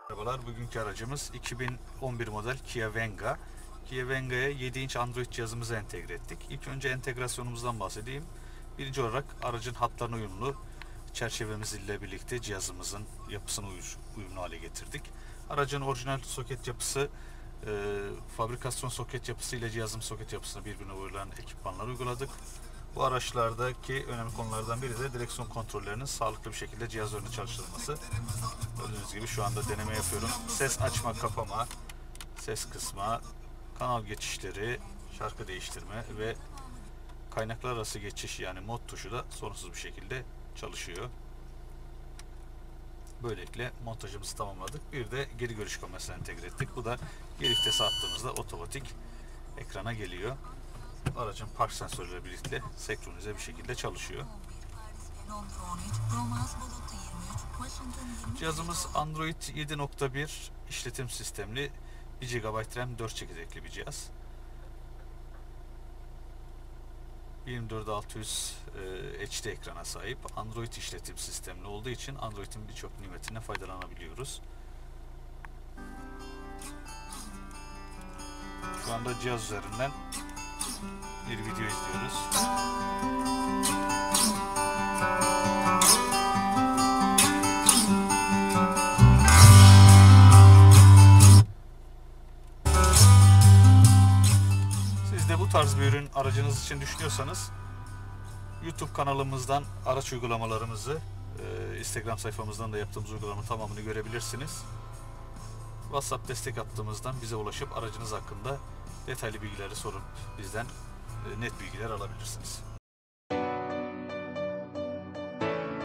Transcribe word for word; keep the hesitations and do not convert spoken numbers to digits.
Merhabalar, bugünkü aracımız iki bin on bir model Kia Venga. Kia Venga'ya yedi inç Android cihazımızı entegre ettik. İlk önce entegrasyonumuzdan bahsedeyim. Birinci olarak aracın hatlarına uyumlu çerçevemiz ile birlikte cihazımızın yapısını uyumlu hale getirdik. Aracın orijinal soket yapısı, e, fabrikasyon soket yapısı ile cihazın soket yapısına birbirine uyulan ekipmanlar uyguladık. Bu araçlardaki önemli konulardan biri de direksiyon kontrollerinin sağlıklı bir şekilde cihaz önünde çalıştırılması. Gördüğünüz gibi şu anda deneme yapıyorum. Ses açma, kapama, ses kısma, kanal geçişleri, şarkı değiştirme ve kaynaklar arası geçiş yani mod tuşu da sorunsuz bir şekilde çalışıyor. Böylelikle montajımızı tamamladık. Bir de geri görüş kamerasını entegre ettik. Bu da geri vitese attığımızda otomatik ekrana geliyor. Aracın park sensörüyle birlikte senkronize bir şekilde çalışıyor. Cihazımız Android yedi nokta bir işletim sistemli, bir gigabayt RAM, dört çekirdekli bir cihaz. yirmi dört altı yüz e, H D ekrana sahip. Android işletim sistemli olduğu için Android'in birçok nimetinden faydalanabiliyoruz. Şu anda cihaz üzerinden bir video izliyoruz. Siz de bu tarz bir ürün aracınız için düşünüyorsanız YouTube kanalımızdan araç uygulamalarımızı, Instagram sayfamızdan da yaptığımız uygulama tamamını görebilirsiniz. WhatsApp destek hattımızdan bize ulaşıp aracınız hakkında detaylı bilgileri sorup bizden net bilgiler alabilirsiniz.